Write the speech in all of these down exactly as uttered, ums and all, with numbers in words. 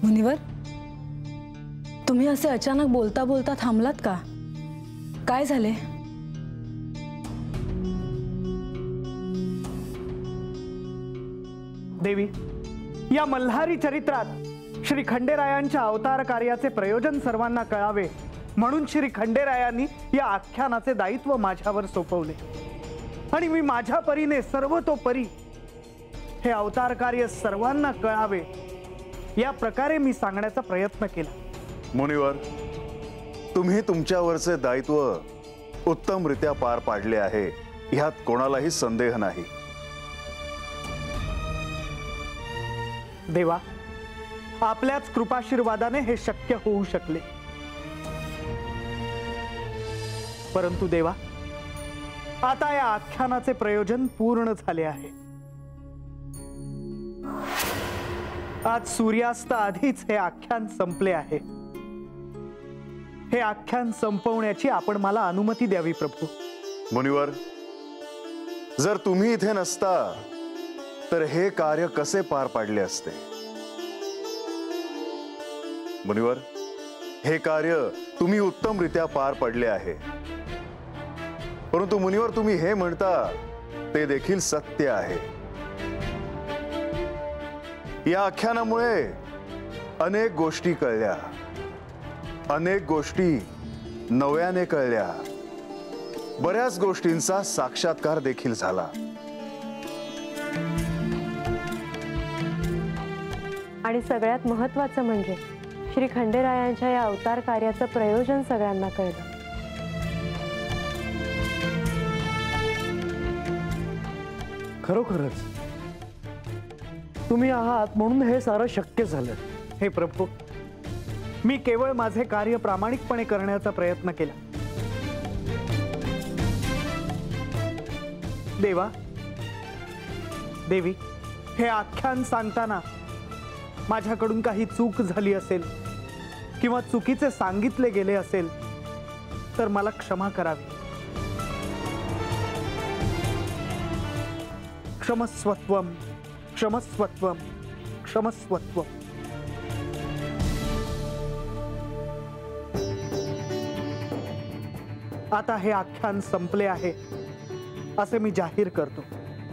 मुनिवर, तुम्ही असे अचानक बोलता बोलता थांबलात का? काय झाले? देवी, या मल्हारी चरित्रात श्री खंडेरायांच्या अवतार कार्याचे प्रयोजन सर्वांना कळावे म्हणून श्री खंडेरायांनी या आख्यानाचे दायित्व माझ्यावर सोपवले आणि मी माझ्या परीने सर्वतोपरी हे अवतार कार्य सर्वांना कळावे या प्रकारे मी सांगण्याचा प्रयत्न केला। मुनिवर, तुम्ही तुमच्यावरचे दायित्व उत्तमरित्या पार पाडले आहे, ह्यात कोणालाही संदेह नाही। देवा, आपल्याच कृपाशीर्वादाने हे शक्य होऊ शकले। परंतु देवा, आता या आख्यानाचे प्रयोजन पूर्ण झाले आहे। आज सूर्यास्त आधीच हे आख्यान संपले आहे। हे आख्यान संपवण्याची आपण मला अनुमती द्यावी प्रभू। मुनिवर, जर तुम्ही इथे नसता तर हे कार्य कसे पार पाडले असते? मुनिवर, हे कार्य तुम्ही उत्तमरित्या पार पाडले आहे, परंतु मुनिवर तुम्ही हे म्हणता ते देखील सत्य आहे। या आख्यानामुळे अनेक गोष्टी कळल्या, अनेक गोष्टी नव्याने कळल्या, बऱ्याच गोष्टींचा साक्षात्कार देखील झाला। आणि सगळ्यात महत्त्वाचं म्हणजे श्री खंडेरायांच्या या अवतार कार्याचं प्रयोजन सगळ्यांना कळलं। खरोखरच तुम्ही आहात म्हणून हे सारं शक्य झालं। हे प्रभू, मी केवळ माझे कार्य प्रामाणिकपणे करण्याचा प्रयत्न केला। देवा, देवी, हे आख्यान सांगताना माझ्याकडून काही चूक झाली असेल किंवा चुकीचे सांगितले गेले असेल तर मला क्षमा करावी। क्षमस्वत्वम, क्षमस्वत्वम, क्षमस्वत्वम। आता हे आख्यान संपले आहे असे मी जाहीर करतो।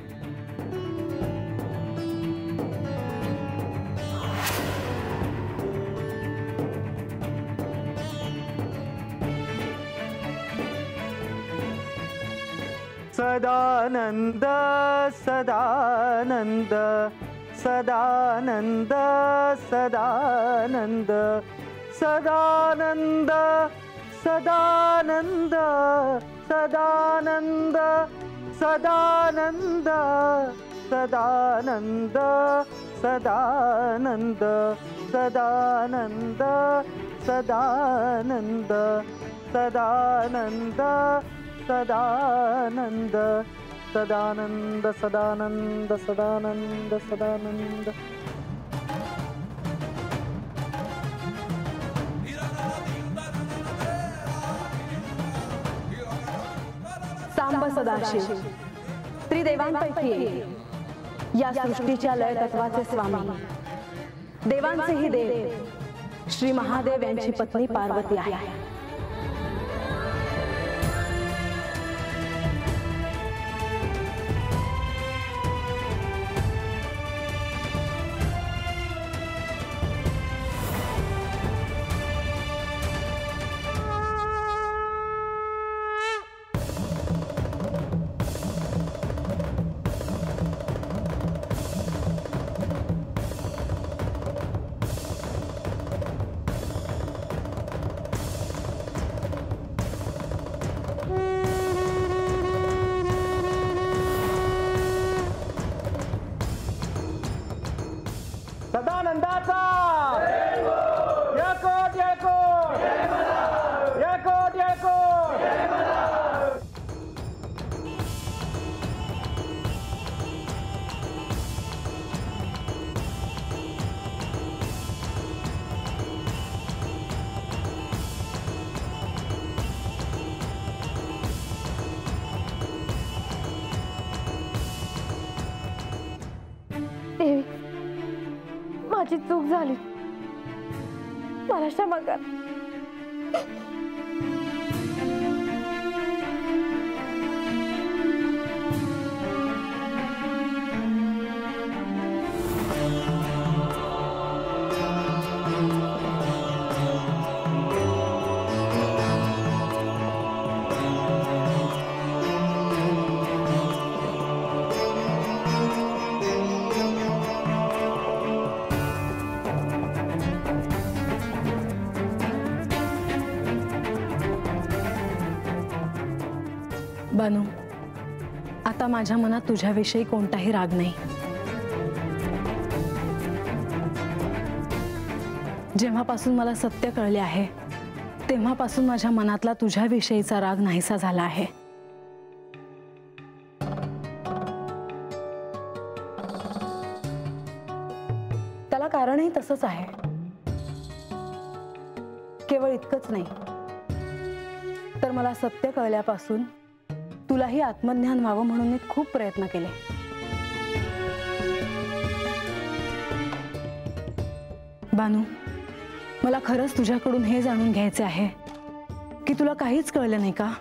सदानंद सदानंद सदानंद सदानंद सदानंद सदानंद सदानंद सदानंद सदानंद सदानंद सदानंद सदानंद सदानंद सदानंद सदानंद सदानंद सदानंद सदानंद। सांब सदाशिव त्रिदेवांपैकी या सृष्टीच्या लय तत्वाचे स्वामी, देवांचेही देव श्री महादेव यांची पत्नी पार्वती आहे। सदानंदाचा यकोट यकोट यकोट यकोट। देवी, माझी चूक झाली, मला क्षमा कर. बानू, आता माझ्या मनात तुझ्याविषयी कोणताही राग नाही. जेव्हापासून मला सत्य कळले आहे तेव्हापासून माझ्या मनातला तुझ्याविषयीचा राग नाहीसा झाला आहे. त्याला कारणही तसंच आहे. केवळ इतकंच नाही तर मला सत्य कळल्यापासून तुलाही आत्मज्ञान व्हावं म्हणून मी खूप प्रयत्न केले. बानू, मला खरंच तुझ्याकडून हे जाणून घ्यायचे आहे की तुला काहीच कळलं नाही का?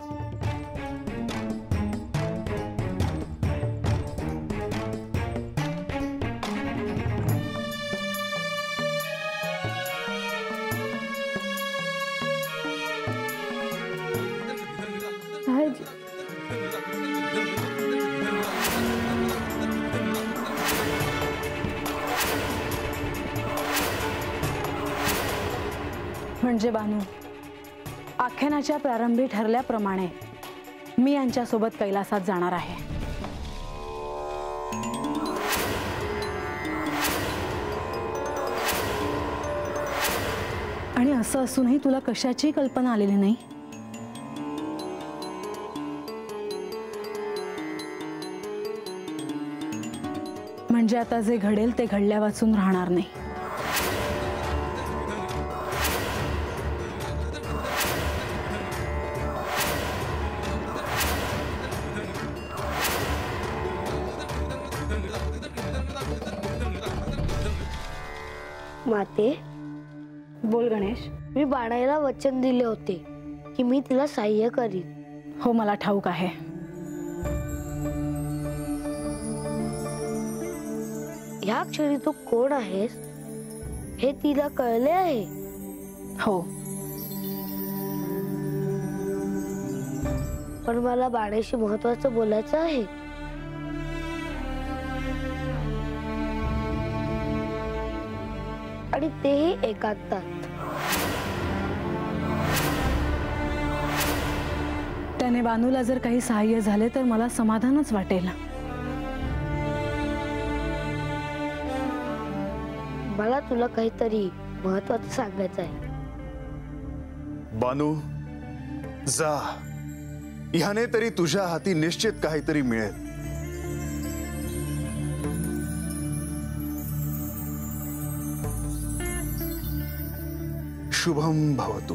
म्हणजे बानू, आख्यानाच्या प्रारंभी ठरल्याप्रमाणे मी यांच्यासोबत कैलासात जाणार आहे. आणि असं असूनही तुला कशाची कल्पना आलेली नाही? म्हणजे आता जे घडेल ते घडल्या वाचून राहणार नाही. माते, बोल गणेश. मी बाणाईला वचन दिले होते की मी तिला सहाय्य करीन. हो, मला ठाऊक आहे. ह्या क्षणी तू कोण आहेस हे तिला कळले आहे? हो, पण मला बाणाईशी महत्वाचं बोलायचं आहे. आणि तेही एकांतात. त्याने बानूला जर काही सहाय्य झाले तर मला समाधानच वाटेल. मला तुला काहीतरी महत्वाचं सांगायचं आहे. बानू, जा. ह्याने तरी तुझ्या हाती निश्चित काहीतरी मिळेल. शुभम भवतु.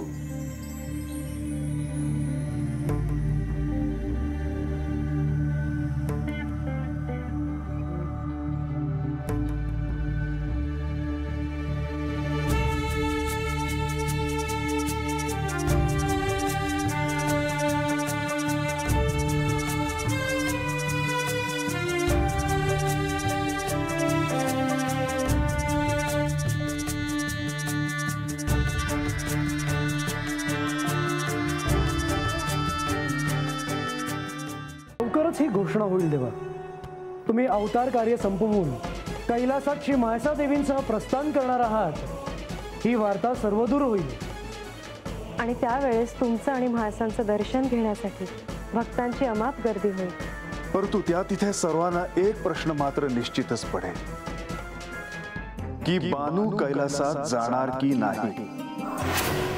ही घोषणा होईल देवा. तुम्ही अवतार कार्य संपवून कैलासात श्री म्हाळसा देवींसह प्रस्थान करणार आहात ही वार्ता सर्वदूर होईल. आणि त्यावेळेस तुमचं आणि म्हाळसांचं दर्शन घेण्यासाठी भक्तांची अमाप गर्दी होईल. परंतु त्या तिथे सर्वांना एक प्रश्न मात्र निश्चितच पडेल की बानू कैलासात जाणार की नाही.